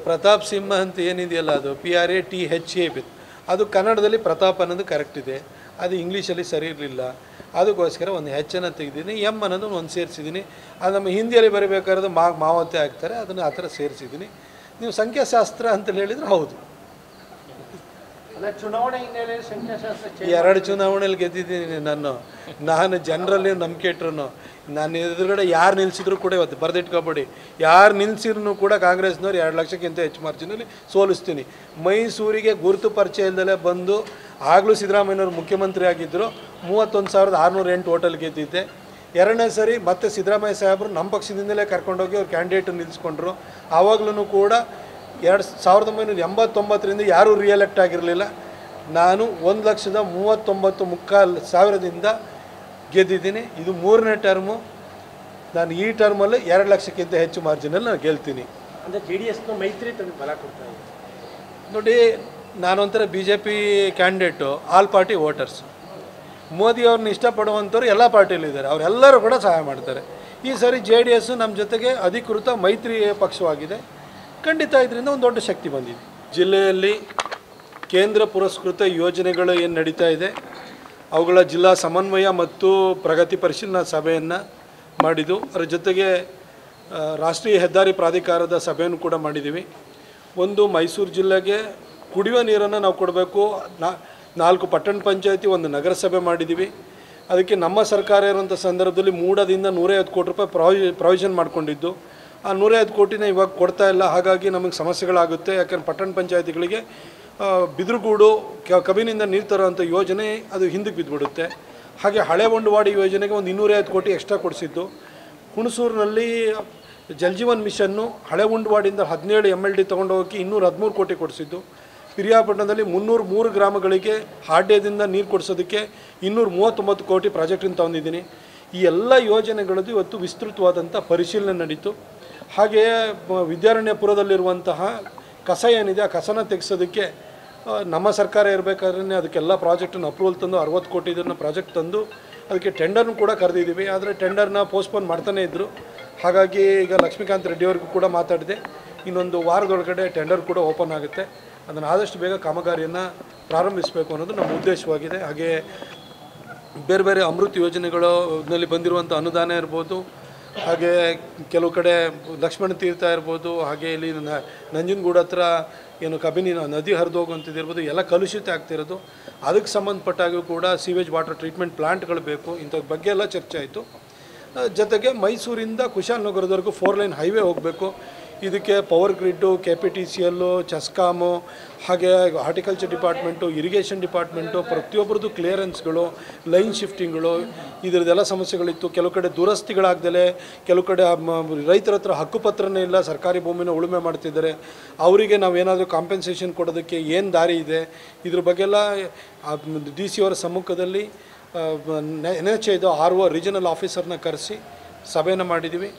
ಪ್ರತಾಪ್ ಸಿಂಹ ಅಂತ ಏನಿದೆಯಲ್ಲ ಅದು PRATHAP ಅದು ಕನ್ನಡದಲ್ಲಿ ಪ್ರತಾಪ್ ಅನ್ನೋದು ಕರೆಕ್ಟ್ ಇದೆ, ಅದು ಇಂಗ್ಲೀಷಲ್ಲಿ ಸರಿ ಇರಲಿಲ್ಲ, ಅದಕ್ಕೋಸ್ಕರ ಒಂದು ಹೆಚ್ಚನ್ನು ತೆಗೆದಿದ್ದೀನಿ, ಎಮ್ ಅನ್ನೋದು ಒಂದು ಸೇರಿಸಿದ್ದೀನಿ. ಅದು ನಮ್ಮ ಹಿಂದಿಯಲ್ಲಿ ಬರೀಬೇಕಾದ್ರೆ ಮಾವತ್ತೆ ಆಗ್ತಾರೆ, ಅದನ್ನು ಆ ಥರ ಸೇರಿಸಿದ್ದೀನಿ. ನೀವು ಸಂಖ್ಯಾಶಾಸ್ತ್ರ ಅಂತ ಹೇಳಿದರೆ ಹೌದು, ಚುನಾವಣೆ ಹಿನ್ನೆಲೆಯಲ್ಲಿ ಸಂಖ್ಯಾಶಾಸ್ತ್ರ 2 ಚುನಾವಣೆಯಲ್ಲಿ ಗೆದ್ದಿದ್ದೀನಿ. ನಾನು ಜನರಲ್ಲಿ ನಂಬಿಕೆ ಇಟ್ಟರು, ನಾನು ಎದುರುಗಡೆ ಯಾರು ನಿಲ್ಲಿಸಿದ್ರು ಕೂಡ ಇವತ್ತು ಬರೆದಿಟ್ಕೊಬೇಡಿ, ಯಾರು ನಿಲ್ಲಿಸಿದ್ರು ಕೂಡ ಕಾಂಗ್ರೆಸ್ನವ್ರು 2 ಲಕ್ಷಕ್ಕಿಂತ ಹೆಚ್ಚು ಮಾರ್ಜಿನಲ್ಲಿ ಸೋಲಿಸ್ತೀನಿ. ಮೈಸೂರಿಗೆ ಗುರುತು ಪರಿಚಯ ಇಲ್ಲದಲೇ ಬಂದು ಆಗಲೂ ಸಿದ್ದರಾಮಯ್ಯನವರು ಮುಖ್ಯಮಂತ್ರಿ ಆಗಿದ್ದರು, 31,608 ಓಟಲ್ಲಿ ಗೆದ್ದಿದ್ದೆ. 2ನೇ ಸರಿ ಮತ್ತೆ ಸಿದ್ದರಾಮಯ್ಯ ಸಾಹೇಬರು ನಮ್ಮ ಪಕ್ಷದಿಂದಲೇ ಕರ್ಕೊಂಡೋಗಿ ಅವ್ರು ಕ್ಯಾಂಡಿಡೇಟ್ ನಿಲ್ಲಿಸ್ಕೊಂಡ್ರು. ಆವಾಗಲೂ ಕೂಡ 1989ರಿಂದ ಯಾರೂ ರಿಎಲೆಕ್ಟ್ ಆಗಿರಲಿಲ್ಲ. ನಾನು 1,39,500 ಗೆದ್ದಿದ್ದೀನಿ. ಇದು 3ನೇ ಟರ್ಮು. ನಾನು ಈ ಟರ್ಮಲ್ಲಿ 2 ಲಕ್ಷಕ್ಕಿಂತ ಹೆಚ್ಚು ಮಾರ್ಜಿನಲ್ಲಿ ನಾನು ಗೆಲ್ತೀನಿ. ಅಂದರೆ JDSನ ಮೈತ್ರಿ ತಮಗೆ ಬಲ ಕೊಡ್ತಾ ಇದೆ ನೋಡಿ. ನಾನೊಂಥರ BJP candidate, all party voters. Modi ಅವ್ರನ್ನ ಇಷ್ಟಪಡುವಂಥವ್ರು ಎಲ್ಲ ಪಾರ್ಟಿಯಲ್ಲಿದ್ದಾರೆ, ಅವರೆಲ್ಲರೂ ಕೂಡ ಸಹಾಯ ಮಾಡ್ತಾರೆ. ಈ ಸಾರಿ JDS ನಮ್ಮ ಜೊತೆಗೆ ಅಧಿಕೃತ ಮೈತ್ರಿ ಪಕ್ಷವಾಗಿದೆ. ಖಂಡಿತ ಇದರಿಂದ ಒಂದು ದೊಡ್ಡ ಶಕ್ತಿ ಬಂದಿದೆ. ಜಿಲ್ಲೆಯಲ್ಲಿ ಕೇಂದ್ರ ಪುರಸ್ಕೃತ ಯೋಜನೆಗಳು ಏನು ನಡೀತಾ ಇದೆ ಅವುಗಳ ಜಿಲ್ಲಾ ಸಮನ್ವಯ ಮತ್ತು ಪ್ರಗತಿ ಪರಿಶೀಲನಾ ಸಭೆಯನ್ನು ಮಾಡಿದ್ದು, ಅದರ ಜೊತೆಗೆ ರಾಷ್ಟ್ರೀಯ ಹೆದ್ದಾರಿ ಪ್ರಾಧಿಕಾರದ ಸಭೆಯನ್ನು ಕೂಡ ಮಾಡಿದ್ದೀವಿ. ಒಂದು ಮೈಸೂರು ಜಿಲ್ಲೆಗೆ ಕುಡಿಯುವ ನೀರನ್ನು ನಾವು ಕೊಡಬೇಕು, 4 ಪಟ್ಟಣ ಪಂಚಾಯತಿ, 1 ನಗರಸಭೆ ಮಾಡಿದ್ದೀವಿ. ಅದಕ್ಕೆ ನಮ್ಮ ಸರ್ಕಾರ ಇರುವಂಥ ಸಂದರ್ಭದಲ್ಲಿ ಮೂಡದಿಂದ 150 ಕೋಟಿ ರೂಪಾಯಿ ಪ್ರಾವಿಷನ್ ಮಾಡಿಕೊಂಡಿದ್ದು, ಆ 150 ಕೋಟಿನ ಇವಾಗ ಕೊಡ್ತಾ ಇಲ್ಲ. ಹಾಗಾಗಿ ನಮಗೆ ಸಮಸ್ಯೆಗಳಾಗುತ್ತೆ. ಯಾಕಂದ್ರೆ ಪಟ್ಟಣ ಪಂಚಾಯತಿಗಳಿಗೆ ಬಿದಿರುಗೂಡು ಕಬಿನಿಂದ ನೀರು ತರೋವಂಥ ಯೋಜನೆ ಅದು ಹಿಂದಕ್ಕೆ ಬಿದ್ದುಬಿಡುತ್ತೆ. ಹಾಗೆ ಹಳೆ ಒಂಡವಾಡಿ ಯೋಜನೆಗೆ ಒಂದು 250 ಕೋಟಿ ಎಕ್ಸ್ಟ್ರಾ ಕೊಡಿಸಿದ್ದು. ಹುಣಸೂರಿನಲ್ಲಿ ಜಲಜೀವನ್ ಮಿಷನ್ನು ಹಳೆ ಉಂಡವಾಡಿಯಿಂದ 17 MLD ತೊಗೊಂಡೋಗಿ 213 ಕೋಟಿ ಕೊಡಿಸಿದ್ದು. ಪಿರಿಯಾಪಟ್ಟಣದಲ್ಲಿ 303 ಗ್ರಾಮಗಳಿಗೆ ಹಾಡ್ಯದಿಂದ ನೀರು ಕೊಡಿಸೋದಕ್ಕೆ 239 ಕೋಟಿ ಪ್ರಾಜೆಕ್ಟನ್ನು ತಂದಿದ್ದೀನಿ. ಈ ಎಲ್ಲ ಯೋಜನೆಗಳದ್ದು ಇವತ್ತು ವಿಸ್ತೃತವಾದಂಥ ಪರಿಶೀಲನೆ ನಡೀತು. ಹಾಗೆಯೇ ವಿದ್ಯಾರಣ್ಯಪುರದಲ್ಲಿರುವಂತಹ ಕಸ ಏನಿದೆ ಆ ಕಸನ ತೆಗೆಸೋದಕ್ಕೆ ನಮ್ಮ ಸರ್ಕಾರ ಇರಬೇಕಾದ್ರೆ ಅದಕ್ಕೆಲ್ಲ ಪ್ರಾಜೆಕ್ಟನ್ನು ಅಪ್ರೂವಲ್ ತಂದು 60 ಕೋಟಿ ಇದನ್ನು ಪ್ರಾಜೆಕ್ಟ್ ತಂದು ಅದಕ್ಕೆ ಟೆಂಡರ್ನು ಕೂಡ ಕರೆದಿದ್ದೀವಿ. ಆದರೆ ಟೆಂಡರ್ನ ಪೋಸ್ಟ್ಪೋನ್ ಮಾಡ್ತಾನೇ ಇದ್ದರು. ಹಾಗಾಗಿ ಈಗ ಲಕ್ಷ್ಮೀಕಾಂತ್ ರೆಡ್ಡಿ ಅವ್ರಿಗೂ ಕೂಡ ಮಾತಾಡಿದೆ, ಇನ್ನೊಂದು ವಾರದೊಳಗಡೆ ಟೆಂಡರ್ ಕೂಡ ಓಪನ್ ಆಗುತ್ತೆ. ಅದನ್ನು ಆದಷ್ಟು ಬೇಗ ಕಾಮಗಾರಿಯನ್ನು ಪ್ರಾರಂಭಿಸಬೇಕು ಅನ್ನೋದು ನಮ್ಮ ಉದ್ದೇಶವಾಗಿದೆ. ಹಾಗೆ ಬೇರೆ ಬೇರೆ ಅಮೃತ ಯೋಜನೆಗಳಲ್ಲಿ ಬಂದಿರುವಂಥ ಅನುದಾನ ಇರ್ಬೋದು, ಹಾಗೆ ಕೆಲವು ಕಡೆ ಲಕ್ಷ್ಮಣ ತೀರ್ಥ ಇರ್ಬೋದು, ಹಾಗೆ ಇಲ್ಲಿ ನಂಜನಗೂಡು ಹತ್ರ ಏನು ಕಬಿನಿ ನದಿ ಹರಿದು ಹೋಗುವಂಥದ್ದು ಎಲ್ಲ ಕಲುಷಿತ ಆಗ್ತಿರೋದು. ಅದಕ್ಕೆ ಸಂಬಂಧಪಟ್ಟಾಗೂ ಕೂಡ ಸೀವೇಜ್ ವಾಟರ್ ಟ್ರೀಟ್ಮೆಂಟ್ ಪ್ಲಾಂಟ್ಗಳು ಬೇಕು, ಇಂಥದ್ರ ಬಗ್ಗೆ ಎಲ್ಲ ಚರ್ಚೆ ಆಯಿತು. ಜೊತೆಗೆ ಮೈಸೂರಿಂದ ಕುಶಾಲನಗರದವರೆಗೂ 4 ಲೈನ್ ಹೈವೇ ಹೋಗಬೇಕು. ಇದಕ್ಕೆ ಪವರ್ ಗ್ರಿಡ್ಡು, KPTCL, ಚೆಸ್ಕಾಮು, ಹಾಗೆ ಹಾರ್ಟಿಕಲ್ಚರ್ ಡಿಪಾರ್ಟ್ಮೆಂಟು, ಇರಿಗೇಷನ್ ಡಿಪಾರ್ಟ್ಮೆಂಟು, ಪ್ರತಿಯೊಬ್ಬರದ್ದು ಕ್ಲಿಯರೆನ್ಸ್ಗಳು, ಲೈನ್ ಶಿಫ್ಟಿಂಗ್ಗಳು, ಇದರದ್ದೆಲ್ಲ ಸಮಸ್ಯೆಗಳಿತ್ತು. ಕೆಲವು ಕಡೆ ದುರಸ್ತಿಗಳಾಗ್ದಲೇ, ಕೆಲವು ಕಡೆ ರೈತರ ಹತ್ರ ಹಕ್ಕುಪತ್ರನೇ ಇಲ್ಲ, ಸರ್ಕಾರಿ ಭೂಮಿನ ಉಳುಮೆ ಮಾಡ್ತಿದ್ದಾರೆ. ಅವರಿಗೆ ನಾವೇನಾದರೂ ಕಾಂಪೆನ್ಸೇಷನ್ ಕೊಡೋದಕ್ಕೆ ಏನು ದಾರಿ ಇದೆ, ಇದ್ರ ಬಗ್ಗೆಲ್ಲ DC ಅವರ ಸಮ್ಮುಖದಲ್ಲಿ NHAIದು RO ರೀಜನಲ್ ಆಫೀಸರ್ನ ಕರೆಸಿ ಸಭೆಯನ್ನು ಮಾಡಿದ್ದೀವಿ.